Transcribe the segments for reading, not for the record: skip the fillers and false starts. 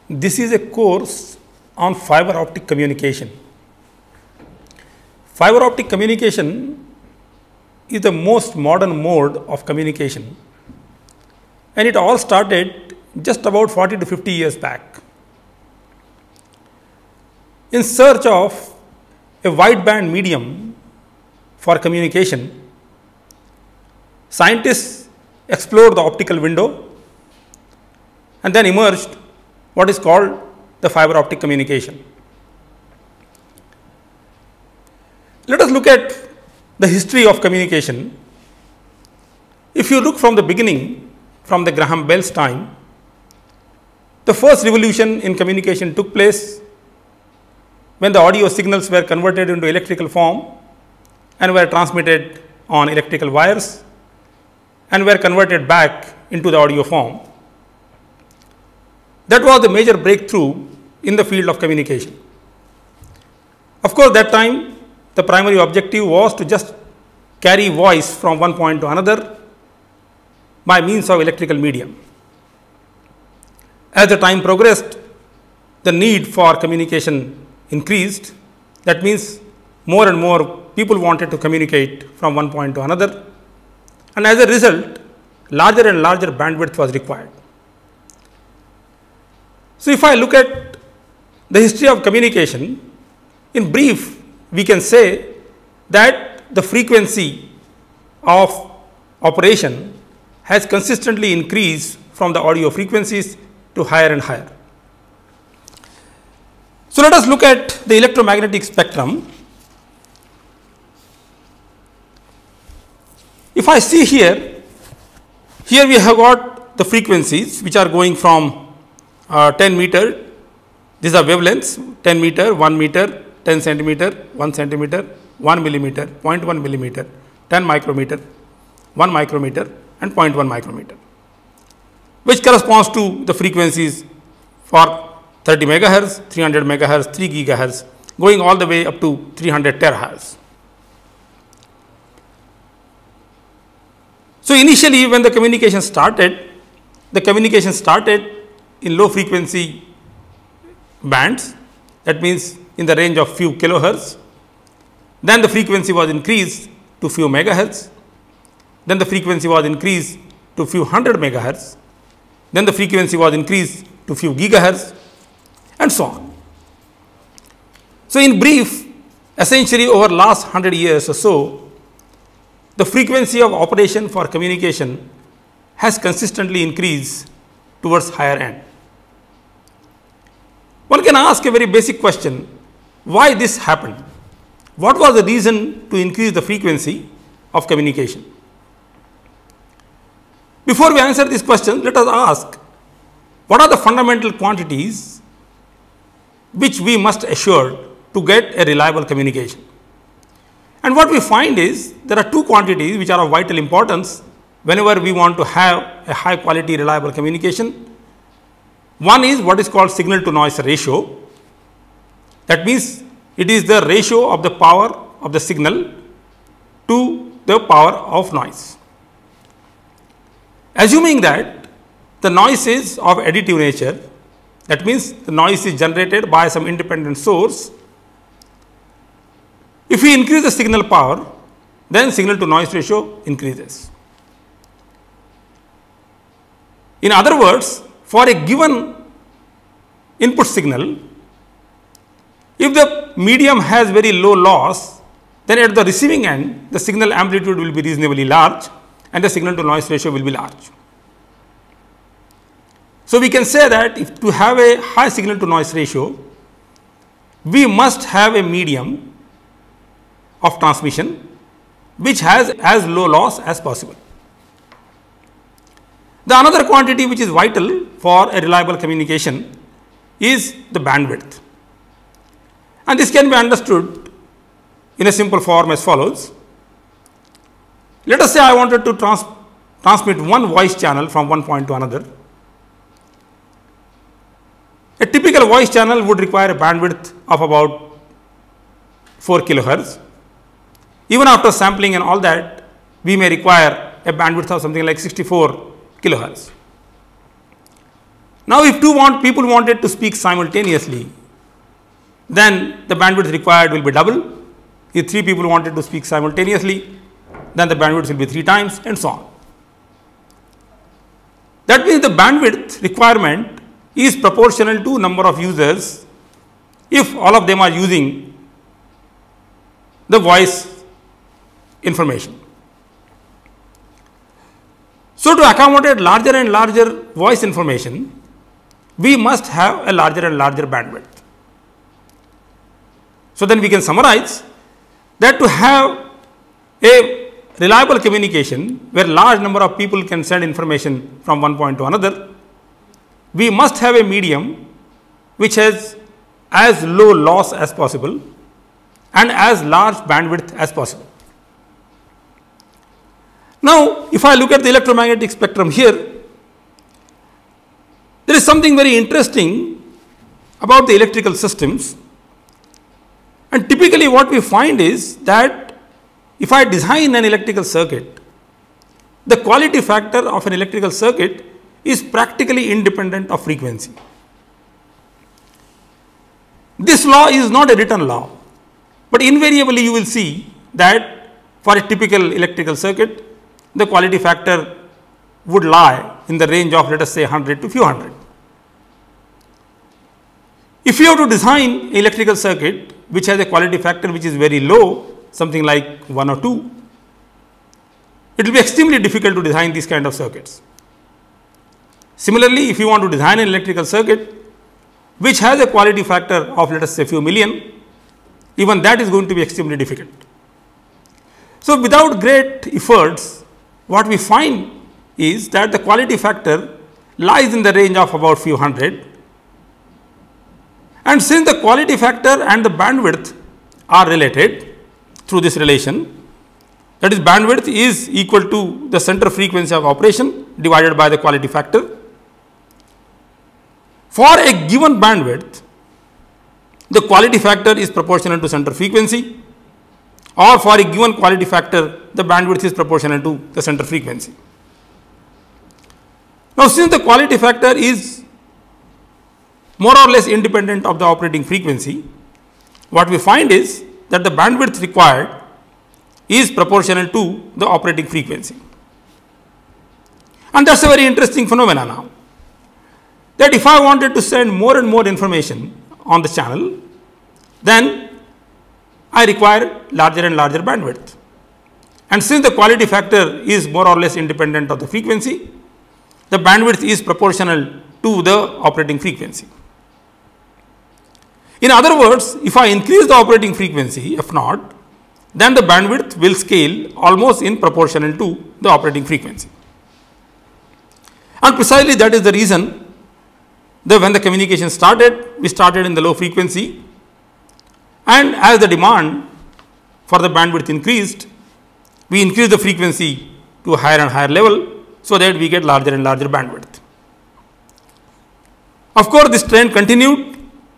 This is a course on fiber optic communication. Fiber optic communication is the most modern mode of communication, and it all started just about 40 to 50 years back. In search of a wideband medium for communication, scientists explored the optical window and then emerged what is called the fiber optic communication. Let us look at the history of communication. If you look from the beginning, from the Graham Bell's time, the first revolution in communication took place when the audio signals were converted into electrical form and were transmitted on electrical wires and were converted back into the audio form. That was the major breakthrough in the field of communication. Of course, that time the primary objective was to just carry voice from one point to another by means of electrical medium. As the time progressed, the need for communication increased. That means more and more people wanted to communicate from one point to another, and as a result, larger and larger bandwidth was required. So, if I look at the history of communication, in brief, we can say that the frequency of operation has consistently increased from the audio frequencies to higher and higher. So, let us look at the electromagnetic spectrum. If I see here we have got the frequencies which are going from 10 meter, these are wavelengths, 10 meter, 1 meter, 10 centimeter, 1 centimeter, 1 millimeter, 0.1 millimeter, 10 micrometer, 1 micrometer and 0.1 micrometer, which corresponds to the frequencies for 30 megahertz, 300 megahertz, 3 gigahertz, going all the way up to 300 terahertz. So, initially when the communication started in low frequency bands, that means in the range of few kilohertz. Then the frequency was increased to few megahertz. Then the frequency was increased to few hundred megahertz. Then the frequency was increased to few gigahertz, and so on. So, in brief, essentially over last 100 years or so, the frequency of operation for communication has consistently increased towards higher end. One can ask a very basic question: why this happened? What was the reason to increase the frequency of communication? Before we answer this question, let us ask, what are the fundamental quantities which we must assure to get a reliable communication? And what we find is there are two quantities which are of vital importance whenever we want to have a high quality reliable communication. One is what is called signal to noise ratio. That means it is the ratio of the power of the signal to the power of noise. Assuming that the noise is of additive nature, that means the noise is generated by some independent source. If we increase the signal power, then signal to noise ratio increases. In other words, for a given input signal, if the medium has very low loss, then at the receiving end, the signal amplitude will be reasonably large and the signal to noise ratio will be large. So, we can say that if to have a high signal to noise ratio, we must have a medium of transmission which has as low loss as possible. The another quantity which is vital for a reliable communication is the bandwidth, and this can be understood in a simple form as follows. Let us say I wanted to transmit one voice channel from one point to another. A typical voice channel would require a bandwidth of about 4 kilohertz. Even after sampling and all that, we may require a bandwidth of something like 64 kilohertz. Now, if people wanted to speak simultaneously, then the bandwidth required will be double. If 3 people wanted to speak simultaneously, then the bandwidth will be 3 times, and so on. That means the bandwidth requirement is proportional to number of users if all of them are using the voice information. So, to accommodate larger and larger voice information, we must have a larger and larger bandwidth. So, then we can summarize that to have a reliable communication where large number of people can send information from one point to another, we must have a medium which has as low loss as possible and as large bandwidth as possible. Now, if I look at the electromagnetic spectrum here, there is something very interesting about the electrical systems, and typically what we find is that if I design an electrical circuit, the quality factor of an electrical circuit is practically independent of frequency. This law is not a written law, but invariably you will see that for a typical electrical circuit, the quality factor would lie in the range of, let us say, 100 to few hundred. If you have to design an electrical circuit which has a quality factor which is very low, something like 1 or 2, it will be extremely difficult to design these kind of circuits. Similarly, if you want to design an electrical circuit which has a quality factor of, let us say, few million, even that is going to be extremely difficult. So, without great efforts, what we find is that the quality factor lies in the range of about few hundred, and since the quality factor and the bandwidth are related through this relation, that is, bandwidth is equal to the center frequency of operation divided by the quality factor. For a given bandwidth, the quality factor is proportional to center frequency, or for a given quality factor, the bandwidth is proportional to the center frequency. Now, since the quality factor is more or less independent of the operating frequency, what we find is that the bandwidth required is proportional to the operating frequency. And that is a very interesting phenomenon now, that if I wanted to send more and more information on the channel, then I require larger and larger bandwidth. And since the quality factor is more or less independent of the frequency, the bandwidth is proportional to the operating frequency. In other words, if I increase the operating frequency f naught, then the bandwidth will scale almost in proportional to the operating frequency. And precisely that is the reason that when the communication started, we started in the low frequency, and as the demand for the bandwidth increased, we increased the frequency to a higher and higher level, so that we get larger and larger bandwidth. Of course, this trend continued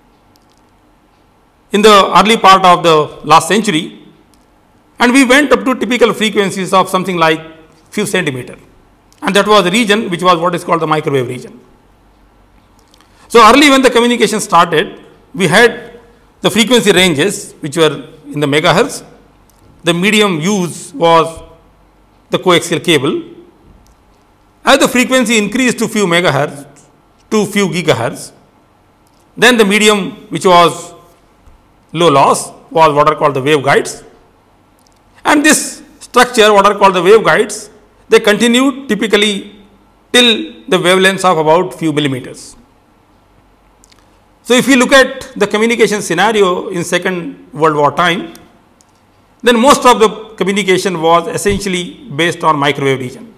in the early part of the last century, and we went up to typical frequencies of something like few centimeter, and that was the region which was what is called the microwave region. So, early when the communication started, we had the frequency ranges which were in the megahertz. The medium used was the coaxial cable. As the frequency increased to few megahertz to few gigahertz, then the medium which was low loss was what are called the waveguides, and this structure what are called the waveguides, they continued typically till the wavelengths of about few millimeters. So, if you look at the communication scenario in Second World War time, then most of the communication was essentially based on microwave region.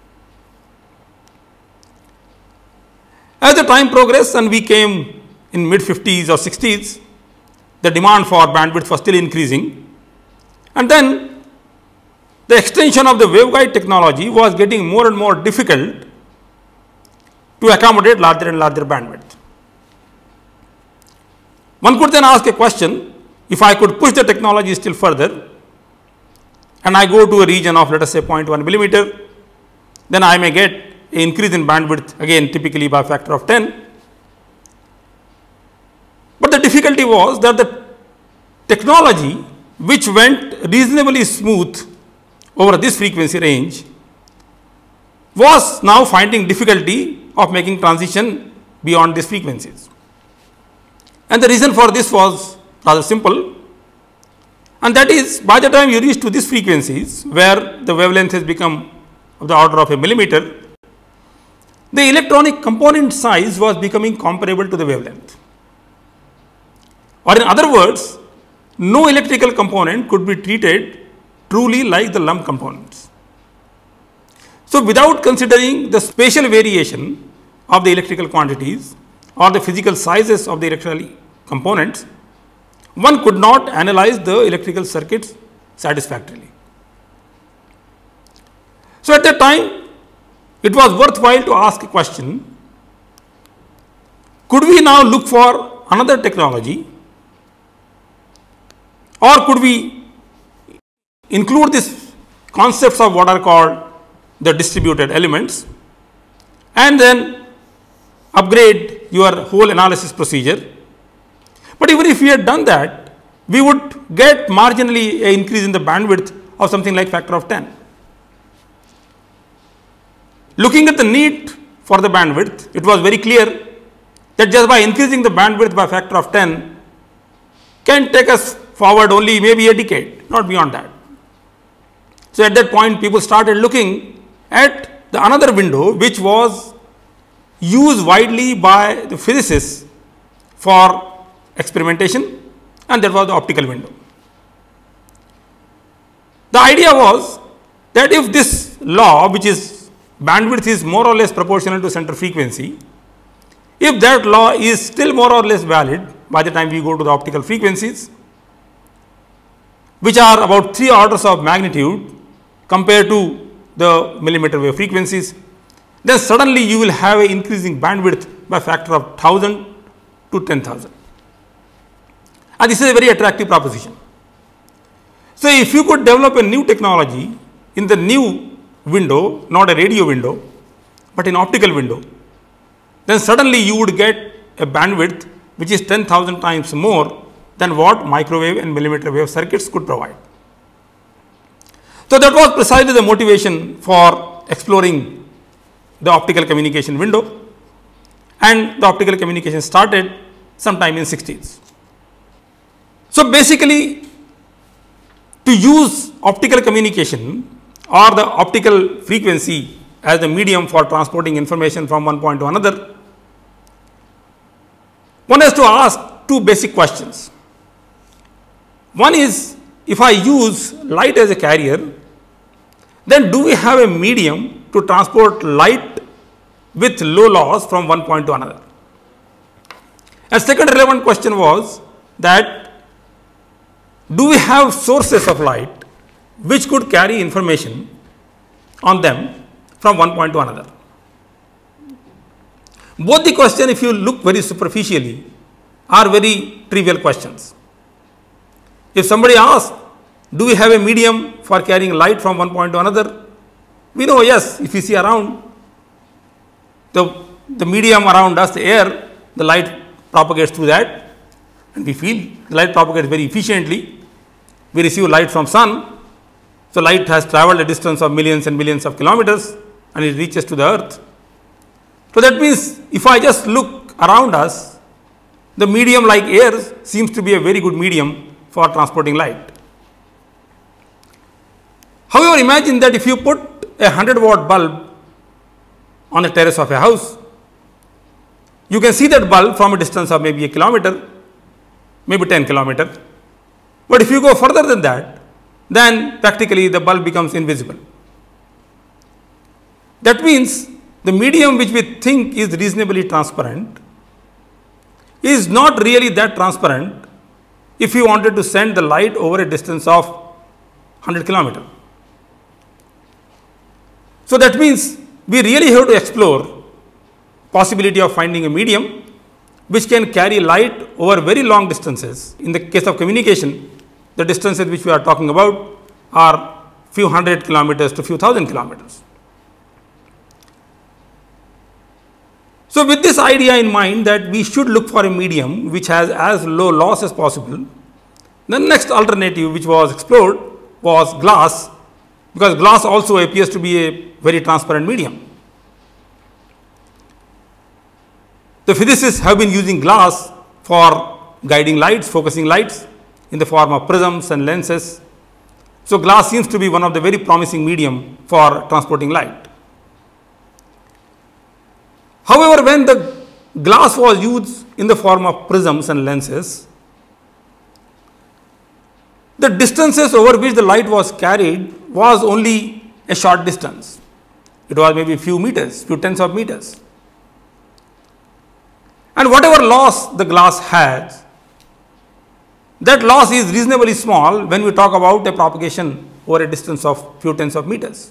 As the time progressed and we came in mid 50s or 60s, the demand for bandwidth was still increasing, and then the extension of the waveguide technology was getting more and more difficult to accommodate larger and larger bandwidth. One could then ask a question, if I could push the technology still further and I go to a region of, let us say, 0.1 millimeter, then I may get an increase in bandwidth again typically by a factor of 10, But the difficulty was that the technology which went reasonably smooth over this frequency range was now finding difficulty of making transition beyond these frequencies. And the reason for this was rather simple, and that is, by the time you reach to these frequencies where the wavelength has become of the order of a millimeter, the electronic component size was becoming comparable to the wavelength. Or in other words, no electrical component could be treated truly like the lump components. So, without considering the spatial variation of the electrical quantities or the physical sizes of the electrical components, one could not analyze the electrical circuits satisfactorily. So, at that time, it was worthwhile to ask a question: could we now look for another technology, or could we include these concepts of what are called the distributed elements and then upgrade your whole analysis procedure? But even if we had done that, we would get marginally an increase in the bandwidth of something like factor of 10. Looking at the need for the bandwidth, it was very clear that just by increasing the bandwidth by factor of 10 can take us forward only maybe a decade, not beyond that. So, at that point, people started looking at the another window which was used widely by the physicists for experimentation, and that was the optical window. The idea was that if this law, which is bandwidth is more or less proportional to center frequency, if that law is still more or less valid by the time we go to the optical frequencies, which are about 3 orders of magnitude compared to the millimeter wave frequencies, then suddenly you will have an increasing bandwidth by factor of 1000 to 10,000. And this is a very attractive proposition. So, if you could develop a new technology in the new window, not a radio window, but an optical window, then suddenly you would get a bandwidth which is 10,000 times more than what microwave and millimeter wave circuits could provide. So, that was precisely the motivation for exploring the optical communication window, and the optical communication started sometime in 60s. So, basically, to use optical communication or the optical frequency as the medium for transporting information from one point to another, one has to ask 2 basic questions. One is, if I use light as a carrier, then do we have a medium to transport light with low loss from one point to another? A second relevant question was that, do we have sources of light which could carry information on them from one point to another? Both the questions, if you look very superficially, are very trivial questions. If somebody asks, do we have a medium for carrying light from one point to another? We know, yes, if you see around the medium around us, the air, the light propagates through that, and we feel the light propagates very efficiently. We receive light from sun. So, light has traveled a distance of millions and millions of kilometers and it reaches to the earth. So, that means if I just look around us, the medium like air seems to be a very good medium for transporting light. However, imagine that if you put a 100-watt bulb on the terrace of a house, you can see that bulb from a distance of maybe a kilometer, maybe 10 kilometers. But if you go further than that, then practically the bulb becomes invisible. That means the medium which we think is reasonably transparent is not really that transparent if you wanted to send the light over a distance of 100 kilometers. So, that means we really have to explore possibility of finding a medium which can carry light over very long distances. In the case of communication, the distances which we are talking about are few hundred kilometers to few thousand kilometers. So, with this idea in mind that we should look for a medium which has as low loss as possible, the next alternative which was explored was glass, because glass also appears to be a very transparent medium. The physicists have been using glass for guiding lights, focusing lights in the form of prisms and lenses. So, glass seems to be one of the very promising medium for transporting light. However, when the glass was used in the form of prisms and lenses, the distances over which the light was carried was only a short distance. It was maybe few meters, few tens of meters. And whatever loss the glass has, that loss is reasonably small when we talk about a propagation over a distance of few tens of meters.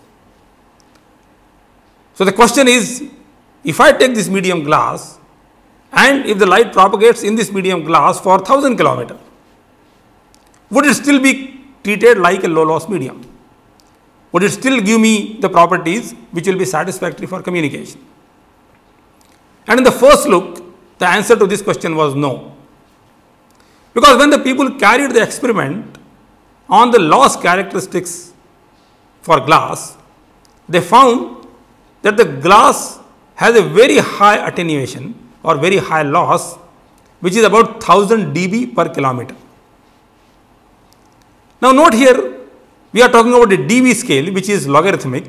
So, the question is, if I take this medium glass and if the light propagates in this medium glass for 1000 kilometers, would it still be treated like a low loss medium? Would it still give me the properties which will be satisfactory for communication? And in the first look, the answer to this question was no. Because when the people carried the experiment on the loss characteristics for glass, they found that the glass has a very high attenuation or very high loss, which is about 1000 dB per kilometer. Now, note here, we are talking about a dB scale which is logarithmic.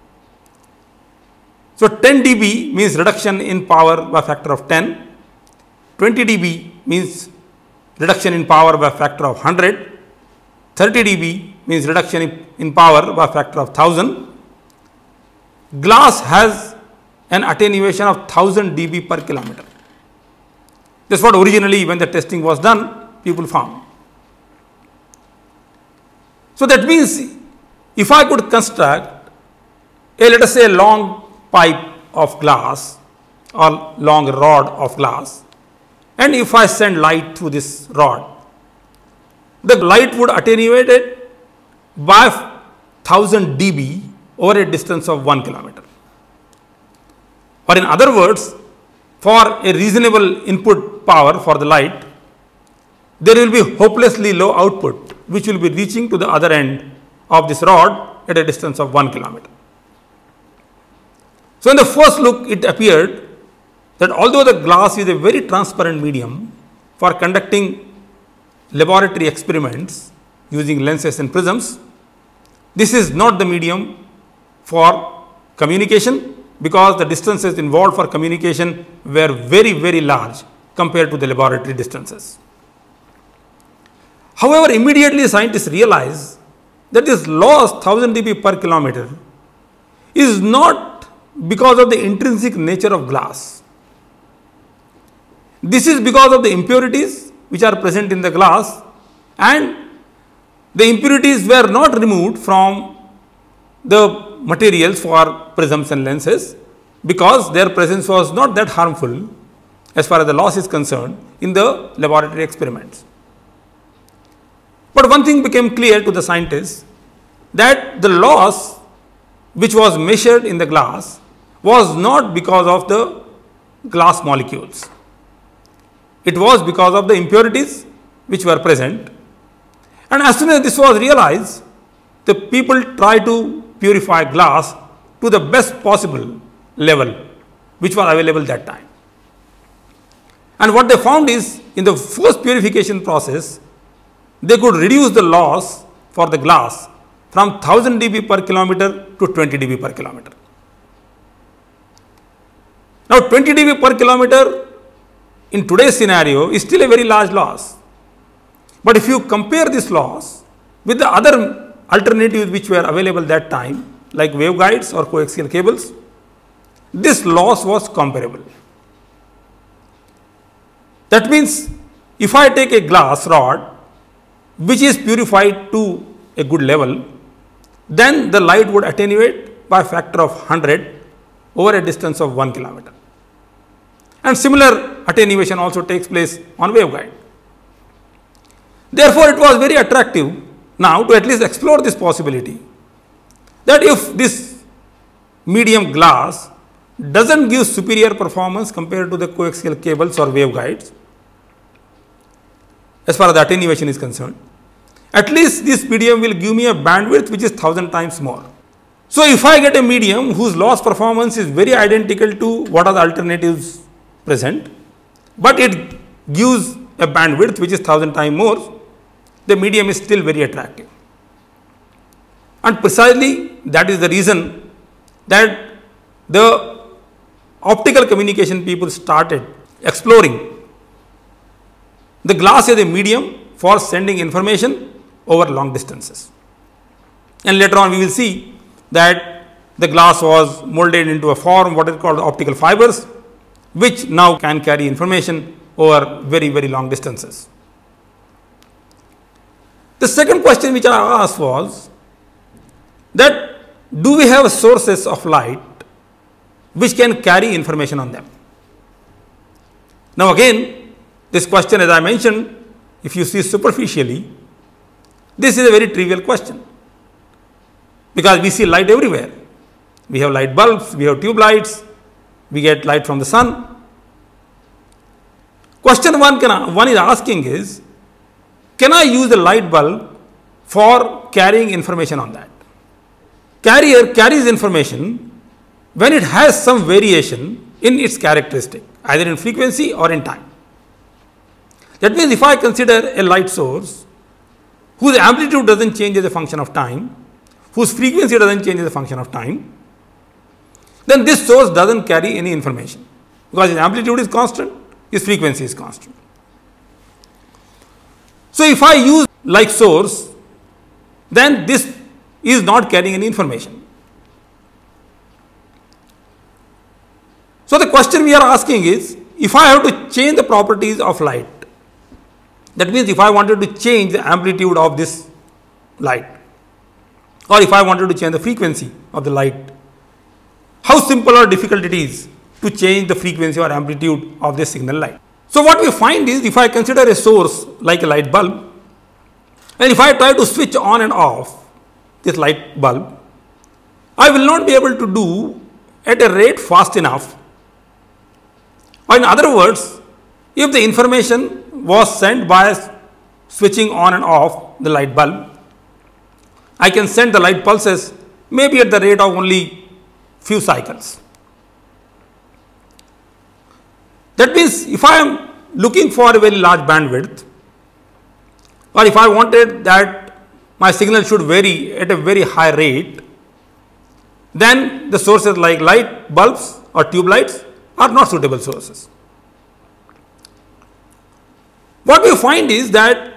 So, 10 dB means reduction in power by factor of 10, 20 dB means reduction in power by factor of 100, 30 dB means reduction in power by factor of 1000. Glass has an attenuation of 1000 dB per kilometer. That is what originally when the testing was done, people found. So, that means if I could construct a, let us say, a long pipe of glass or long rod of glass, and if I send light through this rod, the light would attenuate it by 1000 dB over a distance of 1 kilometer. Or in other words, for a reasonable input power for the light, there will be hopelessly low output which will be reaching to the other end of this rod at a distance of 1 kilometer. So, in the first look, it appeared that although the glass is a very transparent medium for conducting laboratory experiments using lenses and prisms, this is not the medium for communication, because the distances involved for communication were very, very large compared to the laboratory distances. However, immediately scientists realized that this loss 1000 dB per kilometer is not because of the intrinsic nature of glass. This is because of the impurities which are present in the glass, and the impurities were not removed from the materials for prisms and lenses, because their presence was not that harmful as far as the loss is concerned in the laboratory experiments. But one thing became clear to the scientists, that the loss which was measured in the glass was not because of the glass molecules. It was because of the impurities which were present. And as soon as this was realized, the people tried to purify glass to the best possible level which was available that time. And what they found is, in the first purification process, they could reduce the loss for the glass from 1000 dB per kilometer to 20 dB per kilometer. Now, 20 dB per kilometer in today's scenario is still a very large loss. But if you compare this loss with the other alternatives which were available that time, like waveguides or coaxial cables, this loss was comparable. That means, if I take a glass rod which is purified to a good level, then the light would attenuate by a factor of 100 over a distance of 1 kilometer. And similar attenuation also takes place on waveguide. Therefore, it was very attractive now to at least explore this possibility, that if this medium glass doesn't give superior performance compared to the coaxial cables or waveguides as far as the attenuation is concerned. At least this medium will give me a bandwidth which is 1000 times more. So, if I get a medium whose loss performance is very identical to what are the alternatives present, but it gives a bandwidth which is 1000 times more, the medium is still very attractive. And precisely that is the reason that the optical communication people started exploring the glass as a medium for sending information over long distances. And later on we will see that the glass was molded into a form what is called optical fibers, which now can carry information over very, very long distances. The second question which I asked was that do we have sources of light which can carry information on them? Now again, this question, as I mentioned, if you see superficially, this is a very trivial question, because we see light everywhere. We have light bulbs, we have tube lights, we get light from the sun. Question one is asking is, can I use a light bulb for carrying information on that? Carrier carries information when it has some variation in its characteristic, either in frequency or in time. That means, if I consider a light source whose amplitude does not change as a function of time, whose frequency does not change as a function of time, then this source does not carry any information, because its amplitude is constant, its frequency is constant. So, if I use like source, then this is not carrying any information. So, the question we are asking is, if I have to change the properties of light, that means if I wanted to change the amplitude of this light, or if I wanted to change the frequency of the light, how simple or difficult it is to change the frequency or amplitude of this signal light. So, what we find is, if I consider a source like a light bulb, and if I try to switch on and off this light bulb, I will not be able to do at a rate fast enough. Or in other words, if the information was sent by switching on and off the light bulb, I can send the light pulses maybe at the rate of only few cycles. That means, if I am looking for a very large bandwidth, or if I wanted that my signal should vary at a very high rate, then the sources like light bulbs or tube lights are not suitable sources. What we find is that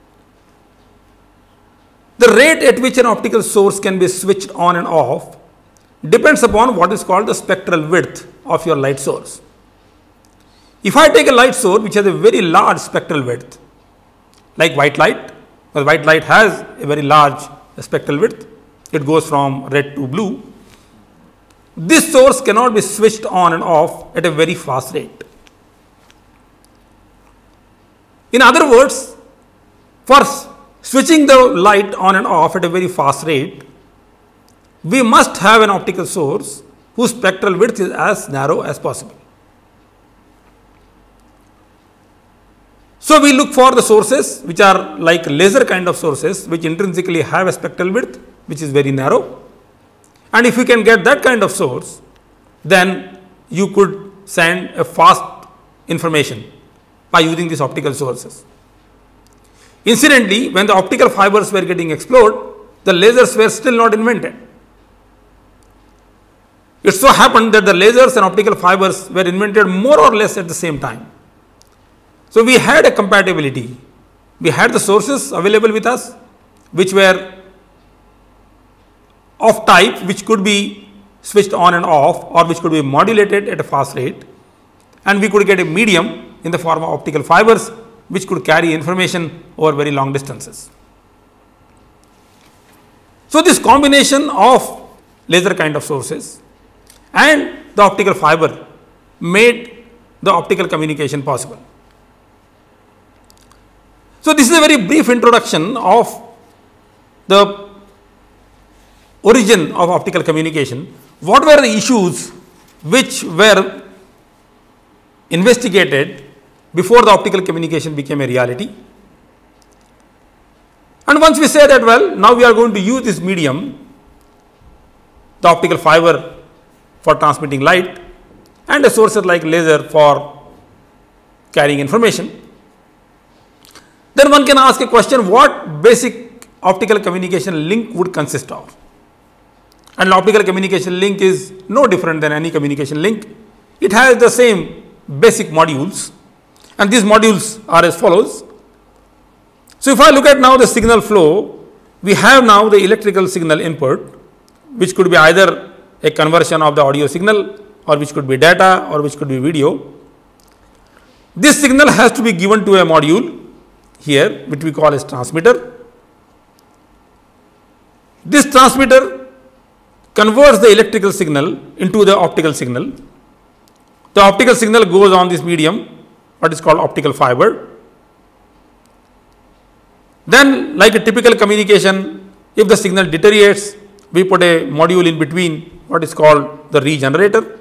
the rate at which an optical source can be switched on and off depends upon what is called the spectral width of your light source. If I take a light source which has a very large spectral width, like white light, because white light has a very large spectral width, it goes from red to blue, this source cannot be switched on and off at a very fast rate. In other words, for switching the light on and off at a very fast rate, we must have an optical source whose spectral width is as narrow as possible. So, we look for the sources which are like laser kind of sources, which intrinsically have a spectral width which is very narrow, and if you can get that kind of source, then you could send a fast information by using these optical sources. Incidentally, when the optical fibers were getting explored, the lasers were still not invented. It so happened that the lasers and optical fibers were invented more or less at the same time. So, we had a compatibility, we had the sources available with us which were of type which could be switched on and off, or which could be modulated at a fast rate, and we could get a medium in the form of optical fibers which could carry information over very long distances. So, this combination of laser kind of sources and the optical fiber made the optical communication possible. So, this is a very brief introduction of the origin of optical communication. What were the issues which were investigated before the optical communication became a reality. And once we say that, well, now we are going to use this medium, the optical fiber, for transmitting light, and a source like laser for carrying information, then one can ask a question, what basic optical communication link would consist of? And optical communication link is no different than any communication link. It has the same basic modules, and these modules are as follows. So, if I look at now the signal flow, we have now the electrical signal input, which could be either a conversion of the audio signal, or which could be data, or which could be video. This signal has to be given to a module here, which we call as transmitter. This transmitter converts the electrical signal into the optical signal. The optical signal goes on this medium, what is called optical fiber. Then, like a typical communication, if the signal deteriorates, we put a module in between, what is called the regenerator.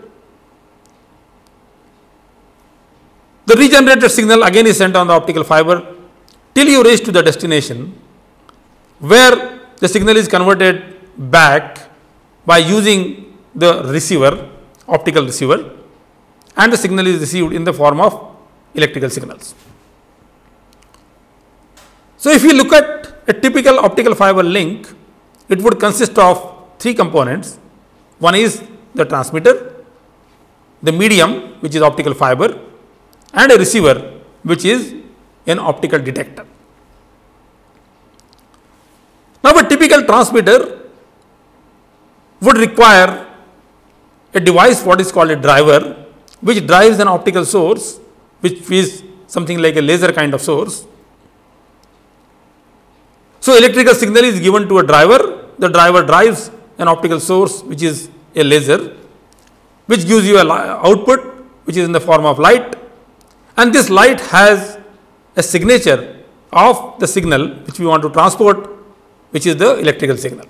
The regenerated signal again is sent on the optical fiber till you reach to the destination, where the signal is converted back by using the receiver, optical receiver, and the signal is received in the form of electrical signals. So, if you look at a typical optical fiber link, it would consist of three components. One is the transmitter, the medium, which is optical fiber, and a receiver, which is an optical detector. Now, a typical transmitter would require a device, what is called a driver, which drives an optical source, which is something like a laser kind of source. So, electrical signal is given to a driver, the driver drives an optical source, which is a laser, which gives you an output, which is in the form of light, and this light has a signature of the signal which we want to transport, which is the electrical signal.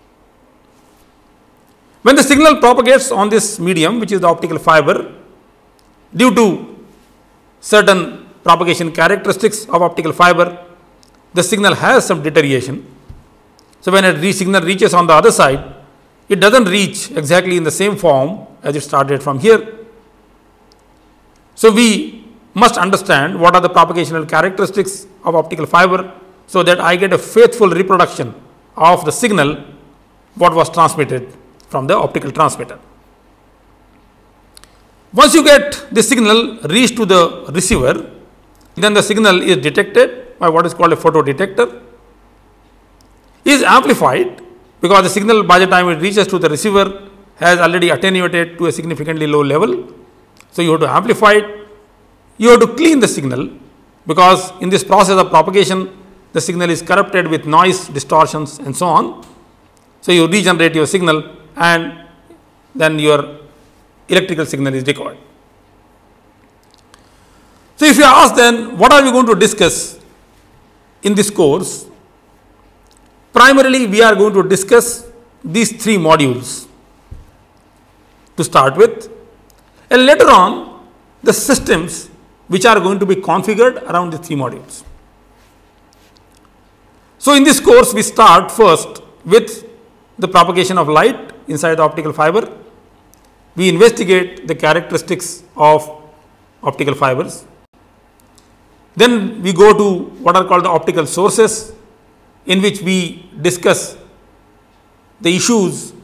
When the signal propagates on this medium, which is the optical fiber, due to certain propagation characteristics of optical fiber, the signal has some deterioration. So, when a signal reaches on the other side, it does not reach exactly in the same form as it started from here. So, we must understand what are the propagational characteristics of optical fiber, so that I get a faithful reproduction of the signal what was transmitted from the optical transmitter. Once you get the signal reach to the receiver, then the signal is detected by what is called a photodetector, is amplified because the signal by the time it reaches to the receiver has already attenuated to a significantly low level. So, you have to amplify it, you have to clean the signal, because in this process of propagation the signal is corrupted with noise, distortions and so on. So, you regenerate your signal and then your electrical signal is recovered. So, if you ask then what are we going to discuss in this course, primarily we are going to discuss these three modules to start with, and later on the systems which are going to be configured around the three modules. So, in this course we start first with the propagation of light inside the optical fiber. We investigate the characteristics of optical fibers. Then we go to what are called the optical sources, in which we discuss the issues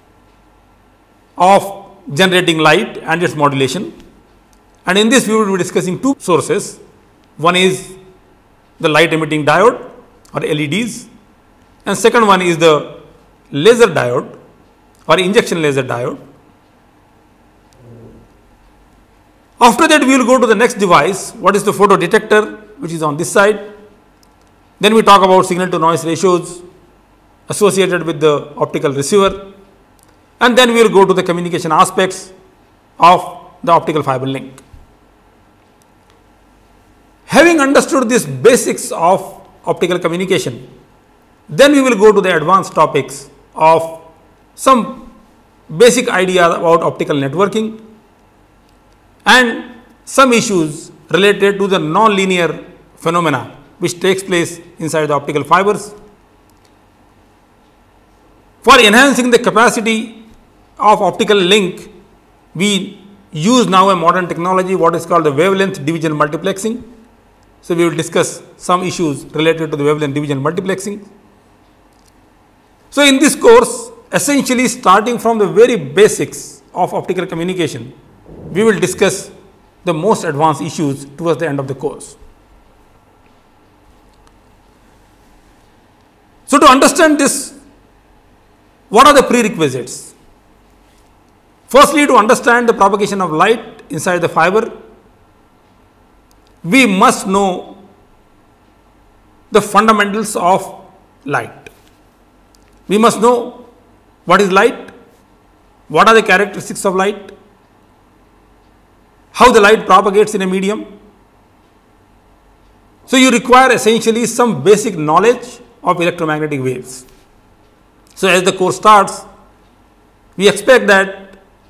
of generating light and its modulation. And in this we will be discussing two sources. One is the light emitting diode or LEDs, and second one is the laser diode or injection laser diode. After that we will go to the next device, what is the photodetector, which is on this side. Then we talk about signal to noise ratios associated with the optical receiver, and then we will go to the communication aspects of the optical fiber link. Having understood these basics of optical communication, then we will go to the advanced topics of some basic idea about optical networking, and some issues related to the non-linear phenomena which takes place inside the optical fibers. For enhancing the capacity of optical link, we use now a modern technology, what is called the wavelength division multiplexing. So, we will discuss some issues related to the wavelength division multiplexing. So, in this course, essentially starting from the very basics of optical communication, we will discuss the most advanced issues towards the end of the course. So, to understand this, what are the prerequisites? Firstly, to understand the propagation of light inside the fiber, we must know the fundamentals of light. We must know what is light, what are the characteristics of light, how the light propagates in a medium. So, you require essentially some basic knowledge of electromagnetic waves. So, as the course starts, we expect that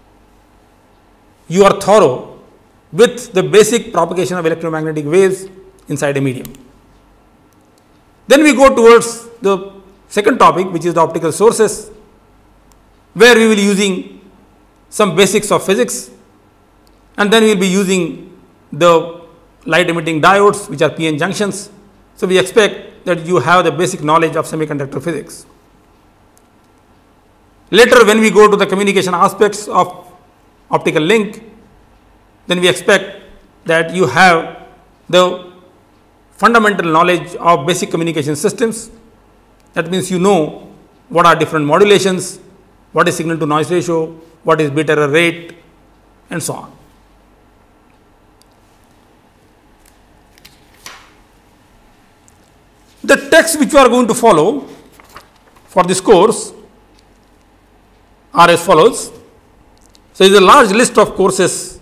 you are thorough with the basic propagation of electromagnetic waves inside a medium. Then we go towards the second topic, which is the optical sources, where we will be using some basics of physics, and then we will be using the light emitting diodes, which are PN junctions. So, we expect that you have the basic knowledge of semiconductor physics. Later, when we go to the communication aspects of optical link, then we expect that you have the fundamental knowledge of basic communication systems. That means you know what are different modulations, what is signal to noise ratio, what is bit error rate, and so on. The texts which we are going to follow for this course are as follows. So, it is a large list of courses,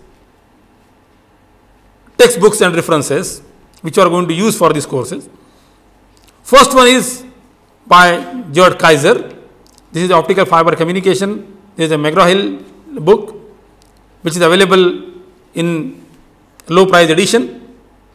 textbooks and references which you are going to use for these courses. First one is by George Kaiser. This is optical fiber communication. This is a McGraw-Hill book which is available in low price edition.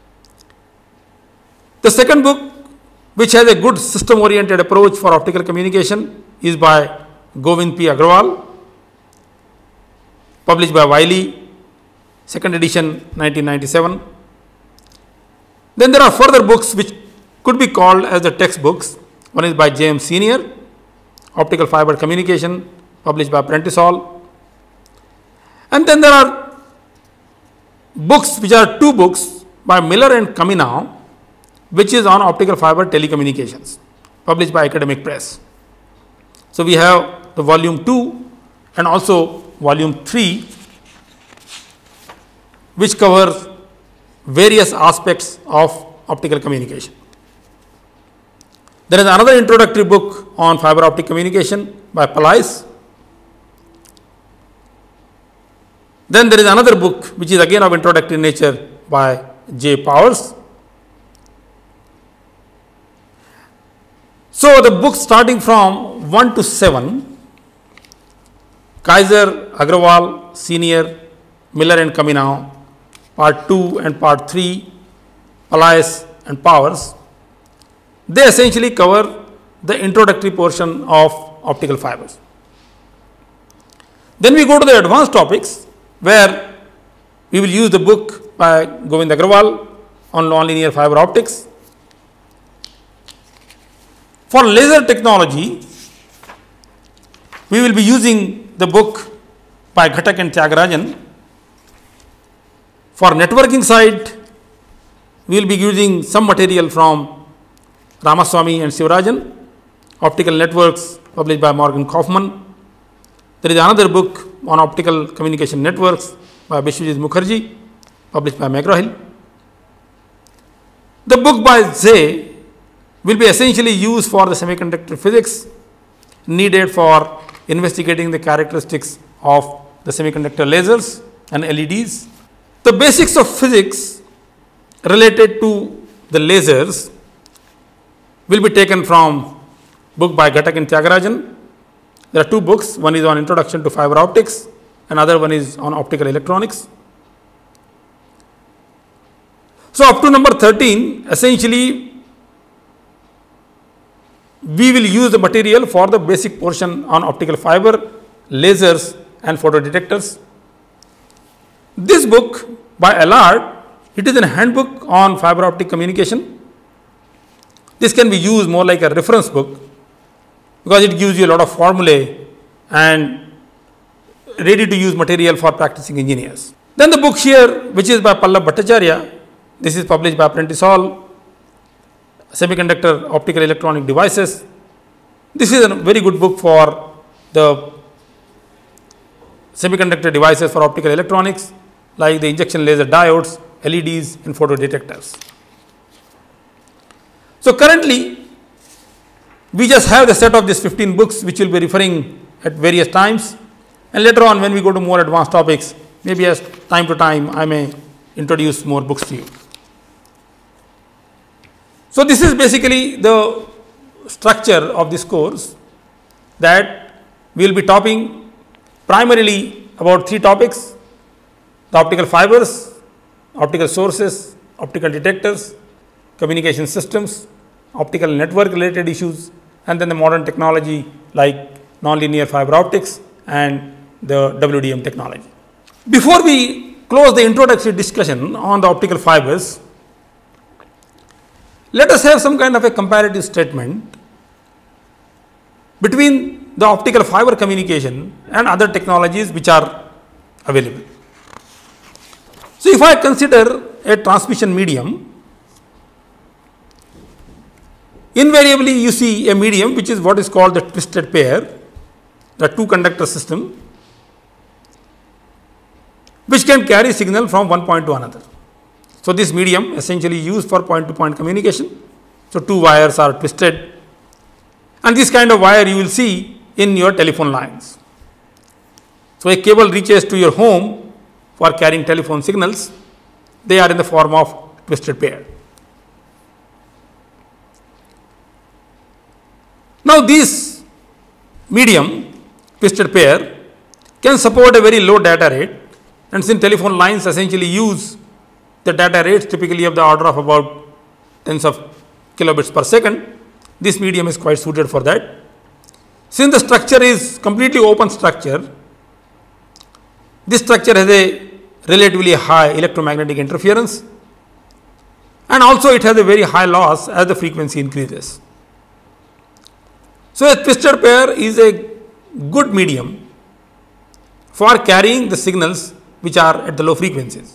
The second book, which has a good system oriented approach for optical communication, is by Govind P. Agrawal, published by Wiley, second edition 1997. Then there are further books which could be called as the textbooks. One is by James Senior, Optical Fiber Communication, published by Prentice Hall. And then there are books which are two books by Miller and Kaminow, which is on optical fiber telecommunications, published by Academic Press. So, we have the volume 2 and also volume 3, which covers various aspects of optical communication. There is another introductory book on fiber optic communication by Palais. Then there is another book which is again of introductory nature by J. Powers. So, the books starting from 1 to 7, Kaiser, Agrawal, Senior, Miller and Kaminow, part 2 and part 3, Palais and Powers, they essentially cover the introductory portion of optical fibers. Then we go to the advanced topics, where we will use the book by Govind Agrawal on nonlinear fiber optics. For laser technology, we will be using the book by Ghatak and Tyagarajan. For networking side, we will be using some material from Ramaswamy and Sivarajan, Optical Networks, published by Morgan Kaufman. There is another book on optical communication networks by Bishwajit Mukherjee, published by McGraw-Hill. The book by Zhe will be essentially used for the semiconductor physics needed for investigating the characteristics of the semiconductor lasers and LEDs. The basics of physics related to the lasers will be taken from book by Ghatak and Tyagarajan, There are two books, one is on Introduction to Fiber Optics, another one is on Optical Electronics. So, up to number 13, essentially we will use the material for the basic portion on optical fiber, lasers and photodetectors. This book by Allard, it is a handbook on fiber optic communication. This can be used more like a reference book because it gives you a lot of formulae and ready to use material for practicing engineers. Then the book here, which is by Pallab Bhattacharya, this is published by Prentice Hall, Semiconductor Optical Electronic Devices. This is a very good book for the semiconductor devices for optical electronics like the injection laser diodes, LEDs and photodetectors. So, currently we just have the set of these 15 books which we will be referring at various times, and later on when we go to more advanced topics, maybe as time to time I may introduce more books to you. So, this is basically the structure of this course, that we will be talking primarily about 3 topics: the optical fibers, optical sources, optical detectors, communication systems, optical network related issues, and then the modern technology like nonlinear fiber optics and the WDM technology. Before we close the introductory discussion on the optical fibers, let us have some kind of a comparative statement between the optical fiber communication and other technologies which are available. So, if I consider a transmission medium, invariably you see a medium which is what is called the twisted pair, the 2 conductor system, which can carry signal from one point to another. So, this medium essentially used for point to point communication. So, 2 wires are twisted, and this kind of wire you will see in your telephone lines. So, a cable reaches to your home for carrying telephone signals. They are in the form of twisted pair. Now, this medium twisted pair can support a very low data rate, and since telephone lines essentially use the data rates typically of the order of about tens of kilobits per second, this medium is quite suited for that. Since the structure is completely open structure, this structure has a relatively high electromagnetic interference, and also it has a very high loss as the frequency increases. So, a twisted pair is a good medium for carrying the signals which are at the low frequencies.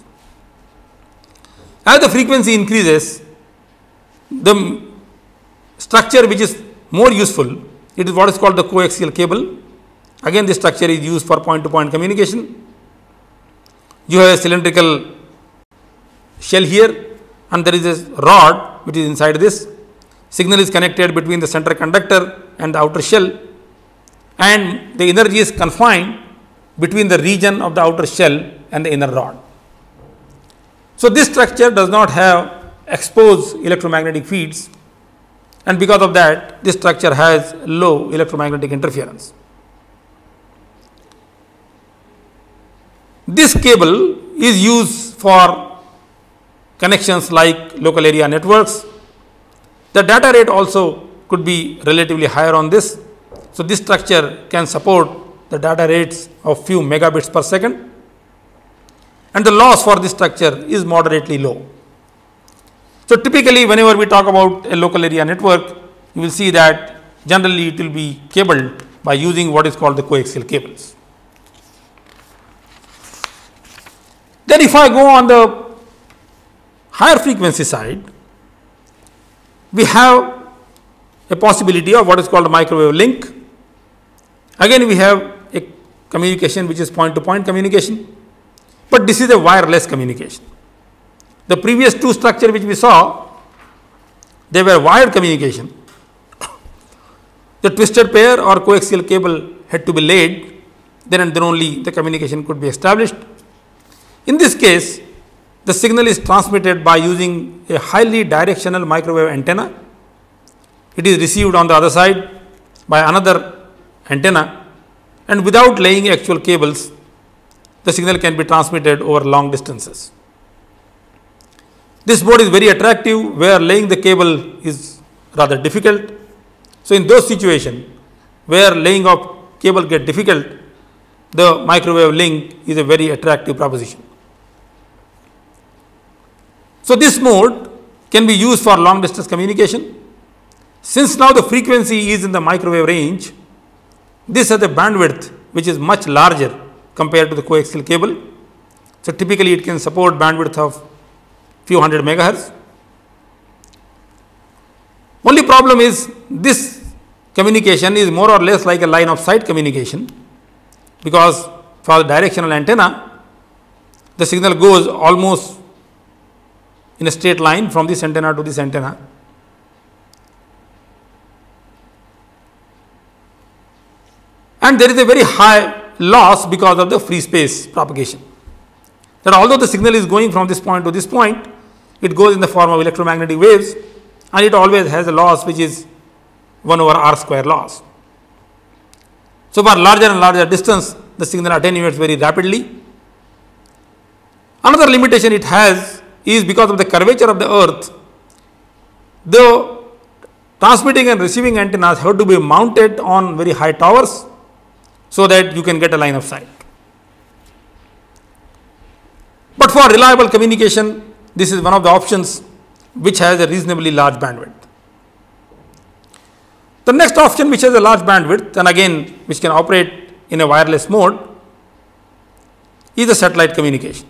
As the frequency increases, the structure which is more useful, it is what is called the coaxial cable. Again, this structure is used for point to point communication. You have a cylindrical shell here, and there is a rod which is inside this. Signal is connected between the center conductor and the outer shell, and the energy is confined between the region of the outer shell and the inner rod. So, this structure does not have exposed electromagnetic fields, and because of that this structure has low electromagnetic interference. This cable is used for connections like local area networks. The data rate also could be relatively higher on this. So, this structure can support the data rates of few megabits per second, and the loss for this structure is moderately low. So, typically whenever we talk about a local area network, you will see that generally it will be cabled by using what is called the coaxial cables. Then if I go on the higher frequency side, we have a possibility of what is called a microwave link. Again, we have a communication which is point to point communication, but this is a wireless communication. The previous 2 structure which we saw, they were wired communication. The twisted pair or coaxial cable had to be laid, then and then only the communication could be established. In this case, the signal is transmitted by using a highly directional microwave antenna. It is received on the other side by another antenna, and without laying actual cables, the signal can be transmitted over long distances. This mode is very attractive where laying the cable is rather difficult. So, in those situations where laying of cable get difficult, the microwave link is a very attractive proposition. So, this mode can be used for long distance communication. Since now the frequency is in the microwave range, this has a bandwidth which is much larger compared to the coaxial cable. So, typically it can support bandwidth of few hundred megahertz. Only problem is this communication is more or less like a line of sight communication, because for the directional antenna, the signal goes almost in a straight line from this antenna to this antenna. And there is a very high loss because of the free space propagation. That although the signal is going from this point to this point, it goes in the form of electromagnetic waves, and it always has a loss which is 1 over r square loss. So, for larger and larger distance, the signal attenuates very rapidly. Another limitation it has is because of the curvature of the earth, the transmitting and receiving antennas have to be mounted on very high towers so that you can get a line of sight. But for reliable communication, this is one of the options which has a reasonably large bandwidth. The next option which has a large bandwidth and again which can operate in a wireless mode is the satellite communication.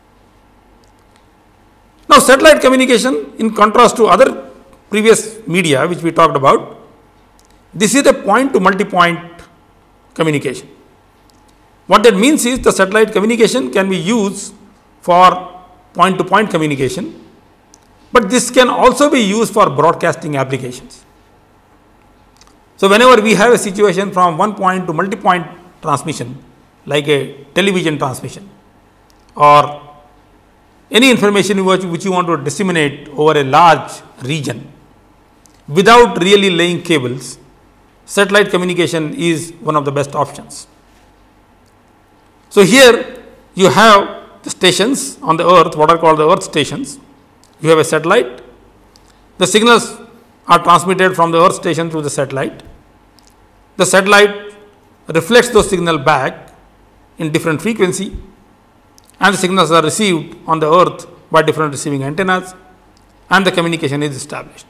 Now, satellite communication, in contrast to other previous media which we talked about, this is a point to multi-point communication. What that means is the satellite communication can be used for point to point communication, but this can also be used for broadcasting applications. So, whenever we have a situation from one point to multi-point transmission, like a television transmission or any information which you want to disseminate over a large region without really laying cables, satellite communication is one of the best options. So, here you have the stations on the earth, what are called the earth stations. You have a satellite, the signals are transmitted from the earth station to the satellite. The satellite reflects those signals back in different frequency, and the signals are received on the earth by different receiving antennas, and the communication is established.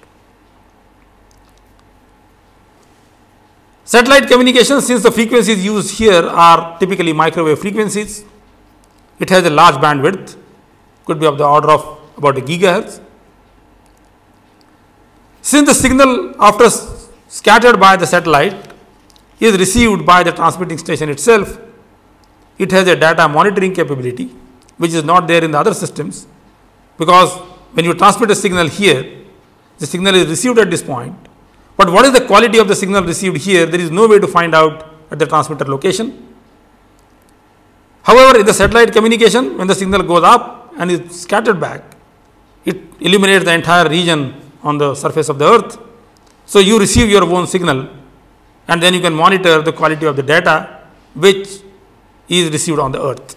Satellite communication, since the frequencies used here are typically microwave frequencies, it has a large bandwidth, could be of the order of about a gigahertz. Since the signal after scattered by the satellite is received by the transmitting station itself, it has a data monitoring capability which is not there in the other systems, because when you transmit a signal here, the signal is received at this point, but what is the quality of the signal received here, there is no way to find out at the transmitter location. However, in the satellite communication, when the signal goes up and is scattered back, it illuminates the entire region on the surface of the earth. So, you receive your own signal and then you can monitor the quality of the data which is received on the earth.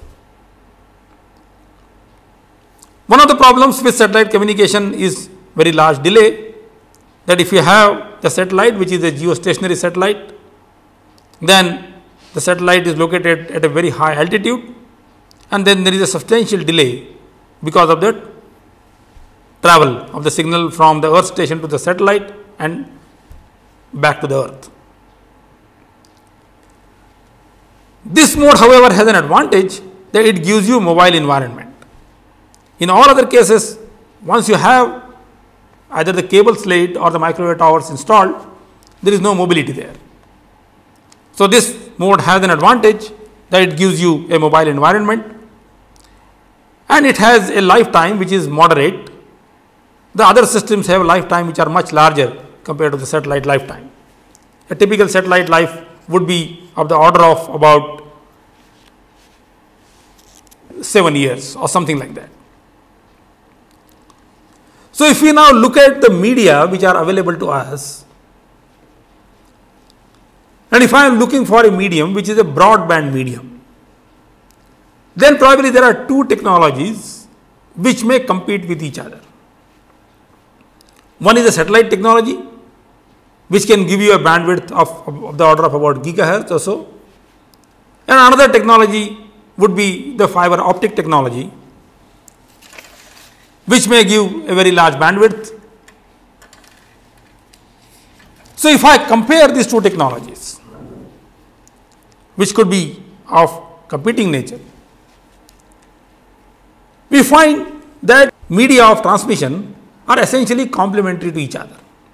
One of the problems with satellite communication is very large delay, that if you have the satellite which is a geostationary satellite, then the satellite is located at a very high altitude and then there is a substantial delay because of the travel of the signal from the earth station to the satellite and back to the earth. This mode, however, has an advantage that it gives you mobile environment. In all other cases, once you have either the cable laid or the microwave towers installed, there is no mobility there. So, this mode has an advantage that it gives you a mobile environment and it has a lifetime which is moderate. The other systems have a lifetime which are much larger compared to the satellite lifetime. A typical satellite life would be of the order of about 7 years or something like that. So, if we now look at the media which are available to us, And if I am looking for a medium which is a broadband medium, then probably there are two technologies which may compete with each other. One is the satellite technology, which can give you a bandwidth of the order of about gigahertz or so. And another technology would be the fiber optic technology, which may give a very large bandwidth. So, if I compare these two technologies, which could be of competing nature, we find that media of transmission are essentially complementary to each other.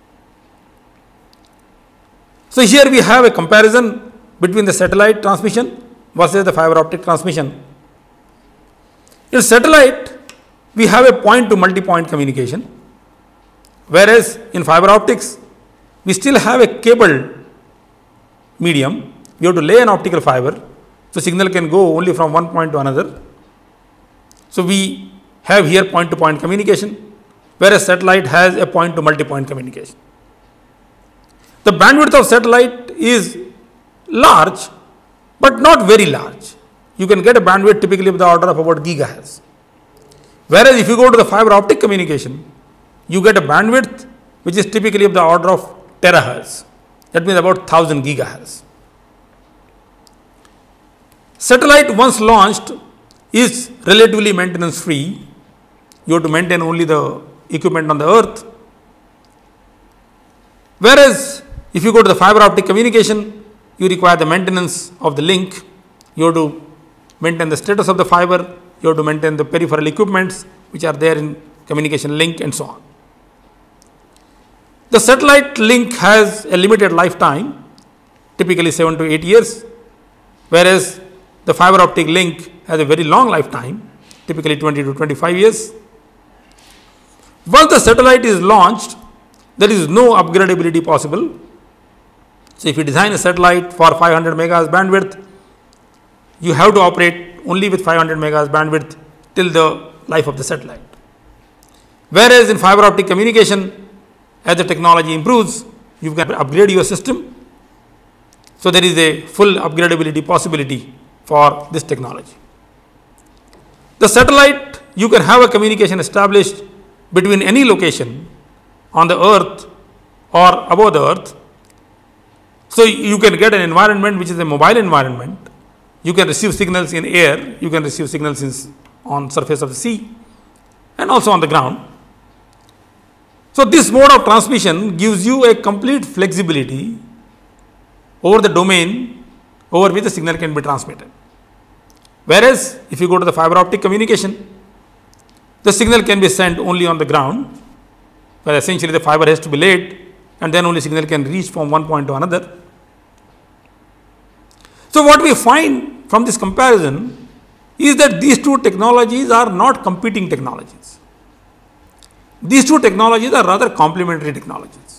So, here we have a comparison between the satellite transmission versus the fiber optic transmission. In satellite, we have a point to multi-point communication, whereas in fiber optics, we still have a cable medium. We have to lay an optical fiber, so signal can go only from one point to another. So, we have here point to point communication, whereas satellite has a point to multi-point communication. The bandwidth of satellite is large, but not very large. You can get a bandwidth typically of the order of about gigahertz. Whereas if you go to the fiber optic communication, you get a bandwidth which is typically of the order of terahertz. That means about 1000 gigahertz. Satellite once launched is relatively maintenance free. You have to maintain only the equipment on the earth. Whereas if you go to the fiber optic communication, you require the maintenance of the link. You have to maintain the status of the fiber. You have to maintain the peripheral equipments which are there in communication link and so on. The satellite link has a limited lifetime, typically 7 to 8 years, whereas the fiber optic link has a very long lifetime, typically 20 to 25 years. Once the satellite is launched, there is no upgradability possible. So, if you design a satellite for 500 megahertz bandwidth, you have to operate only with 500 megahertz bandwidth till the life of the satellite. Whereas in fiber optic communication, as the technology improves, you can upgrade your system. So, there is a full upgradability possibility for this technology. The satellite, you can have a communication established between any location on the earth or above the earth. So, you can get an environment which is a mobile environment. You can receive signals in air, you can receive signals on surface of the sea and also on the ground. So, this mode of transmission gives you a complete flexibility over the domain over which the signal can be transmitted. Whereas, if you go to the fiber optic communication, the signal can be sent only on the ground, where essentially the fiber has to be laid and then only signal can reach from one point to another. So, what we find from this comparison is that these two technologies are not competing technologies. These two technologies are rather complementary technologies.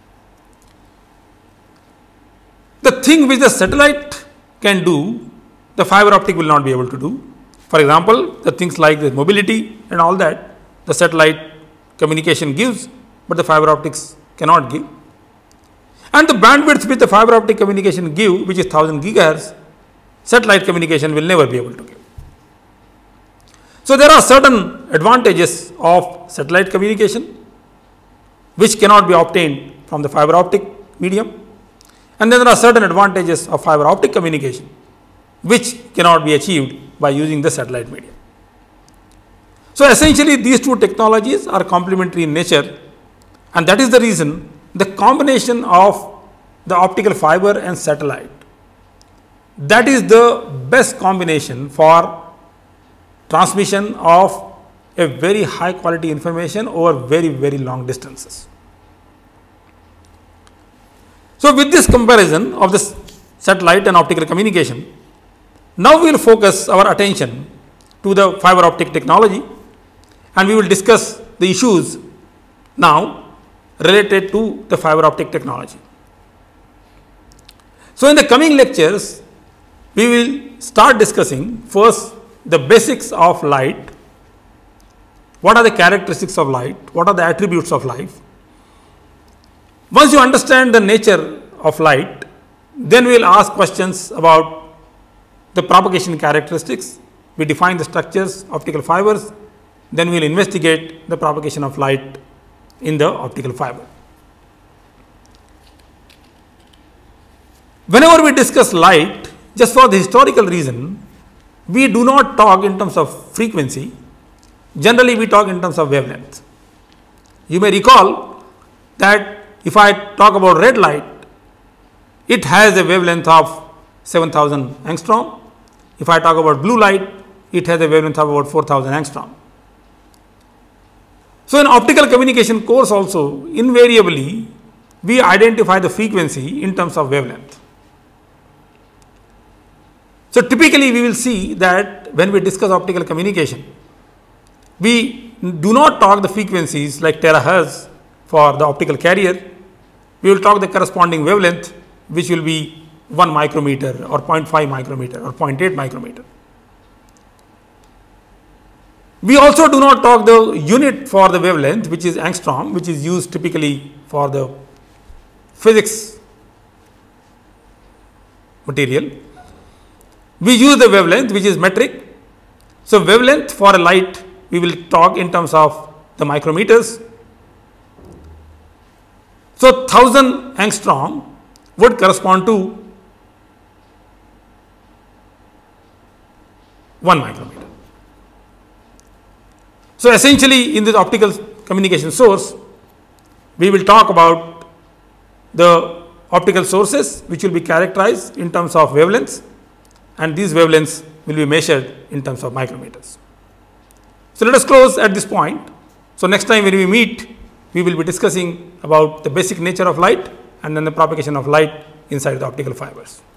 The thing which the satellite can do, the fiber optic will not be able to do. For example, the things like the mobility and all that, the satellite communication gives, but the fiber optics cannot give. And the bandwidth which the fiber optic communication give, which is 1000 gigahertz, satellite communication will never be able to give. So, there are certain advantages of satellite communication which cannot be obtained from the fiber optic medium, and then there are certain advantages of fiber optic communication which cannot be achieved by using the satellite medium. So, essentially these two technologies are complementary in nature, and that is the reason the combination of the optical fiber and satellite, that is the best combination for transmission of a very high quality information over very, very long distances. So, with this comparison of the satellite and optical communication, now we will focus our attention to the fiber optic technology, and we will discuss the issues now related to the fiber optic technology. So, in the coming lectures, we will start discussing first the basics of light. What are the characteristics of light? What are the attributes of light? Once you understand the nature of light, Then we will ask questions about the propagation characteristics. We define the structures, optical fibers, then we will investigate the propagation of light in the optical fiber. Whenever we discuss light, just for the historical reason, we do not talk in terms of frequency. Generally, we talk in terms of wavelength. You may recall that if I talk about red light, it has a wavelength of 7000 angstrom. If I talk about blue light, it has a wavelength of about 4000 angstrom. So, in optical communication course also, invariably, we identify the frequency in terms of wavelength. So, typically we will see that when we discuss optical communication, we do not talk the frequencies like terahertz for the optical carrier. We will talk the corresponding wavelength, which will be 1 micrometer or 0.5 micrometer or 0.8 micrometer. We also do not talk the unit for the wavelength, which is angstrom, which is used typically for the physics material. We use the wavelength, which is metric. So, wavelength for a light, we will talk in terms of the micrometers. So, 1000 angstrom would correspond to 1 micrometer. So, essentially in this optical communication source, we will talk about the optical sources which will be characterized in terms of wavelengths, and these wavelengths will be measured in terms of micrometers. So, let us close at this point. So, next time when we meet, we will be discussing about the basic nature of light and then the propagation of light inside the optical fibers.